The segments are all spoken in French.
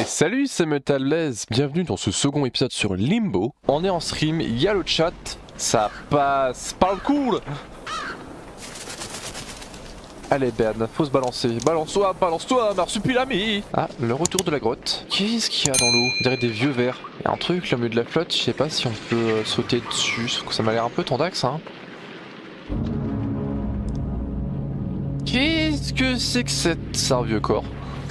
Salut, c'est Metalblaze, bienvenue dans ce second épisode sur Limbo. On est en stream, il y a le chat, ça passe, parle cool. Allez Ben, faut se balancer, balance-toi, marsupilami. Ah, le retour de la grotte. Qu'est-ce qu'il y a dans l'eau? On dirait des vieux vers. Il y a un truc là au milieu de la flotte, je sais pas si on peut sauter dessus, ça m'a l'air un peu tendax hein. Qu'est-ce que c'est que c'est un vieux corps?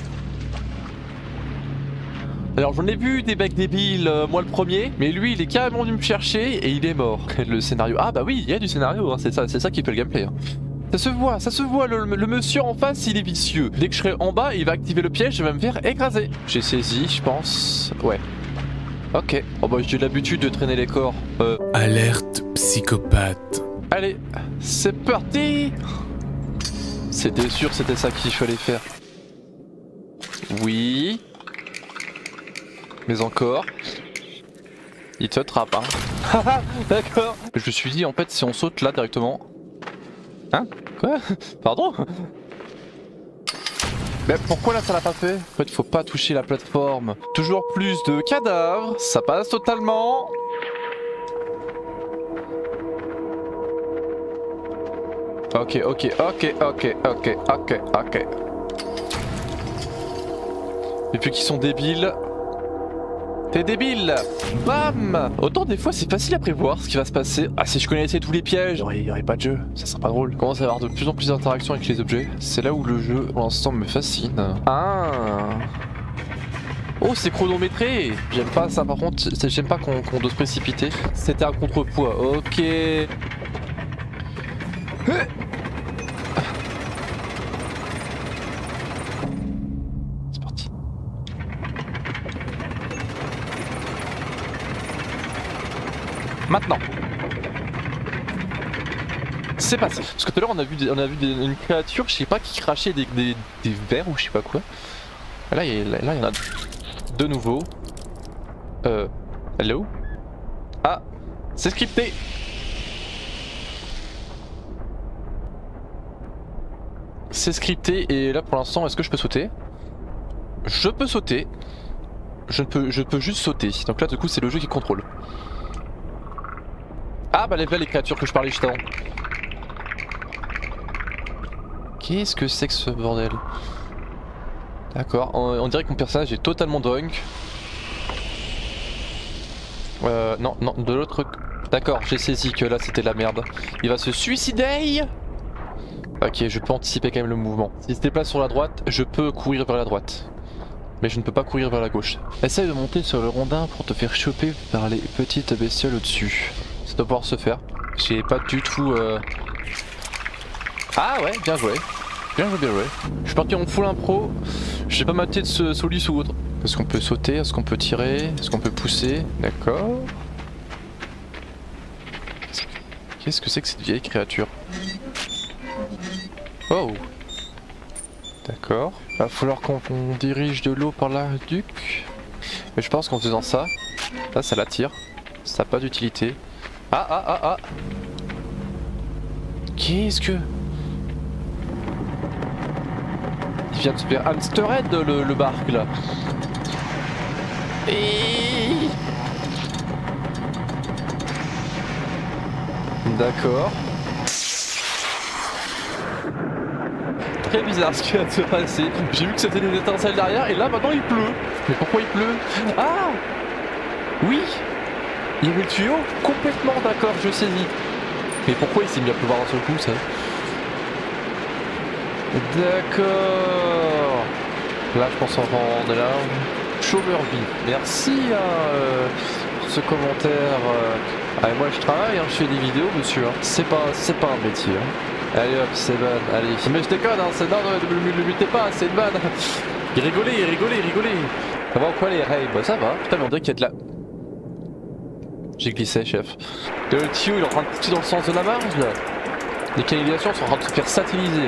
Alors j'en ai vu des mecs débiles, moi le premier, mais lui il est carrément venu me chercher et il est mort. Le scénario, ah bah oui, il y a du scénario, hein, c'est ça qui fait le gameplay. Hein. Ça se voit, le monsieur en face il est vicieux. Dès que je serai en bas, il va activer le piège et va me faire écraser. J'ai saisi, je pense, ouais. Ok, oh bah j'ai l'habitude de traîner les corps. Alerte psychopathe. Allez, c'est parti. C'était sûr, c'était ça qu'il fallait faire. Oui. Mais encore. Il te trappe hein. D'accord. Je me suis dit en fait si on saute là directement. Hein? Quoi? Pardon? Mais pourquoi là ça l'a pas fait? En fait faut pas toucher la plateforme. Toujours plus de cadavres. Ça passe totalement. Ok. Et puis qu'ils sont débiles. T'es débile! Bam! Autant des fois c'est facile à prévoir ce qui va se passer. Ah si je connaissais tous les pièges, il y aurait pas de jeu, ça serait pas drôle. Je commence à avoir de plus en plus d'interactions avec les objets. C'est là où le jeu pour l'instant me fascine. Ah! Oh c'est chronométré! J'aime pas ça par contre, j'aime pas qu'on doit se précipiter. C'était un contrepoids, ok. Maintenant, c'est passé. Parce que tout à l'heure on a vu une créature, je sais pas, qui crachait des vers ou je sais pas quoi. Là il y en a de nouveau. Hello? Ah, c'est scripté. C'est scripté et là pour l'instant est-ce que je peux sauter? Je peux sauter. Je peux juste sauter. Donc là du coup c'est le jeu qui contrôle. Ah bah les créatures que je parlais juste avant. Qu'est-ce que c'est que ce bordel? D'accord, on dirait que mon personnage est totalement drunk. Non, de l'autre... D'accord, j'ai saisi que là c'était la merde. Il va se suicider. Ok, je peux anticiper quand même le mouvement. S'il se déplace sur la droite, je peux courir vers la droite. Mais je ne peux pas courir vers la gauche. Essaye de monter sur le rondin pour te faire choper par les petites bestioles au-dessus. Ça doit pouvoir se faire. J'ai pas du tout... Ah ouais, bien joué. Bien joué. Je suis parti en full impro. Je sais pas mater de ce solus ou autre. Est-ce qu'on peut sauter? Est-ce qu'on peut tirer? Est-ce qu'on peut pousser? D'accord. Qu'est-ce que c'est que cette vieille créature? Oh. D'accord. Va falloir qu'on dirige de l'eau par la duc. Mais je pense qu'en faisant ça, là ça l'attire. Ça n'a pas d'utilité. Ah. Qu'est-ce que... Il vient de se faire hamsterhead le barque là. Et... D'accord. Très bizarre ce qui vient de se passer. J'ai vu que c'était des étincelles derrière et là maintenant il pleut. Mais pourquoi il pleut? Ah oui. Il y avait le tuyau? Complètement d'accord, je saisis. Mais pourquoi il s'est mis à pleuvoir d'un seul coup ça? D'accord. Là je pense on est là. Chauverby. Merci pour ce commentaire. Allez, moi je travaille, hein, je fais des vidéos monsieur. Hein. C'est pas un métier. Hein. Allez hop, c'est ban. Allez. Mais je déconne, hein, c'est non, ne le mutez pas, c'est une vanne. Il rigolait. Ça va ou quoi les rêves? Bah ça va. Putain mais on dirait qu'il y a de la... J'ai glissé chef. Le tuyau il est en train de pousser dans le sens de la marge là. Les canalisations sont en train de se faire satiriser.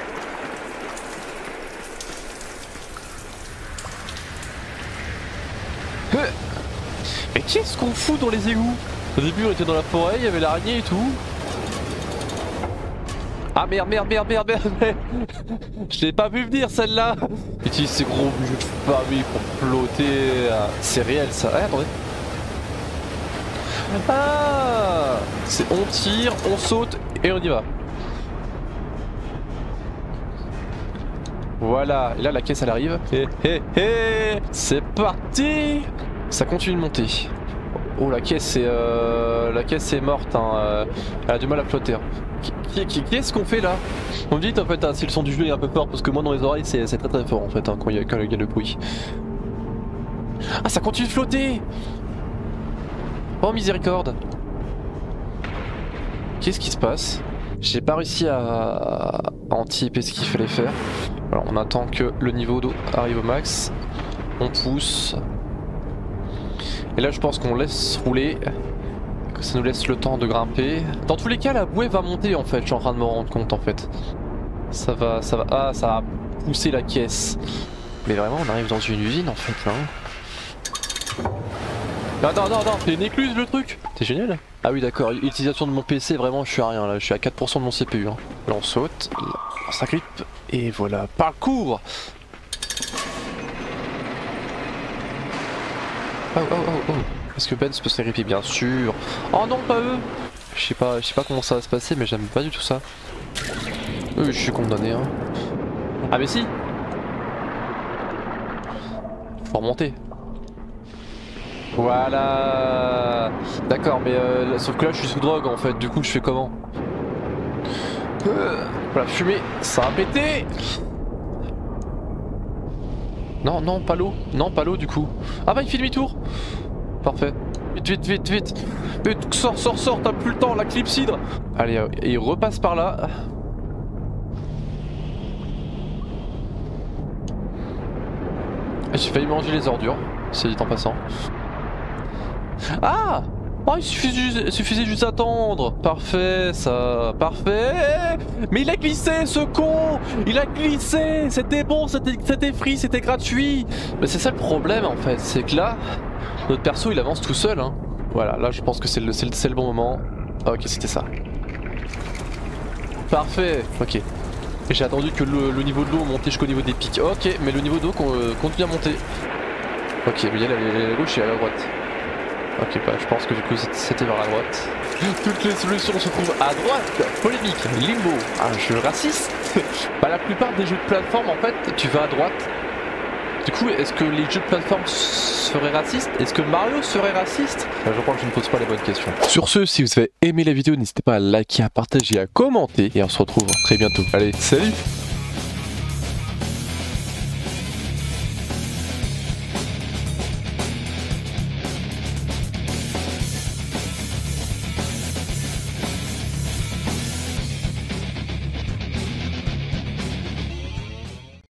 Mais qu'est-ce qu'on fout dans les égouts? Au début on était dans la forêt, il y avait l'araignée et tout. Ah merde, merde, merde, merde, merde. Je l'ai pas vu venir celle-là. Utilise ces gros jeux de famille pour flotter. C'est réel ça. Ah, attendez. Ah, c'est on tire, on saute et on y va. Voilà, et là la caisse elle arrive. Hé hé hé, c'est parti. Ça continue de monter. Oh la caisse est morte hein. Elle a du mal à flotter. Qu'est-ce qu'on fait là? On me dit en fait hein, si le son du jeu est un peu fort parce que moi dans les oreilles c'est très très fort en fait hein, quand il y a le bruit. Ah ça continue de flotter. Oh miséricorde. Qu'est-ce qui se passe? J'ai pas réussi à anticiper ce qu'il fallait faire. Alors on attend que le niveau d'eau arrive au max. On pousse. Et là je pense qu'on laisse rouler. Que ça nous laisse le temps de grimper. Dans tous les cas la bouée va monter en fait. Je suis en train de me rendre compte en fait. Ça va. Ah ça a poussé la caisse. Mais vraiment on arrive dans une usine en fait là. Non, c'est une écluse le truc. C'est génial. Ah oui d'accord, utilisation de mon PC, vraiment je suis à rien là, je suis à 4% de mon CPU hein. Là on saute, là, ça grippe, et voilà, parcours. Oh. Est-ce que Ben peut se gripper? Bien sûr. Oh non pas eux. Je sais pas comment ça va se passer mais j'aime pas du tout ça. Je suis condamné hein. Ah mais si. Faut remonter. Voilà. D'accord mais sauf que là je suis sous drogue en fait, du coup je fais comment? Voilà, fumée, ça a pété. Non, pas l'eau. Non, pas l'eau du coup. Ah bah il fait demi-tour. Parfait. Vite. Sors, t'as plus le temps, la clypsydre. Allez, il repasse par là. J'ai failli manger les ordures, c'est dit en passant. Ah! Oh, il suffisait juste d'attendre. Parfait, ça. Parfait. Mais il a glissé, ce con. Il a glissé. C'était bon, c'était free, c'était gratuit. Mais c'est ça le problème, en fait. C'est que là, notre perso, il avance tout seul. Hein. Voilà, là, je pense que c'est le bon moment. Ok, c'était ça. Parfait. Ok. Et j'ai attendu que le niveau de l'eau monte jusqu'au niveau des pics. Ok, mais le niveau d'eau continue à monter. Ok, mais il y a la gauche et à la droite. Ok, bah je pense que du coup c'était vers la droite. Toutes les solutions se trouvent à droite. Polémique, Limbo, un jeu raciste. Bah la plupart des jeux de plateforme en fait, tu vas à droite. Du coup, est-ce que les jeux de plateforme seraient racistes? Est-ce que Mario serait raciste? Je crois que je ne pose pas les bonnes questions. Sur ce, si vous avez aimé la vidéo, n'hésitez pas à liker, à partager, à commenter. Et on se retrouve très bientôt. Allez, salut!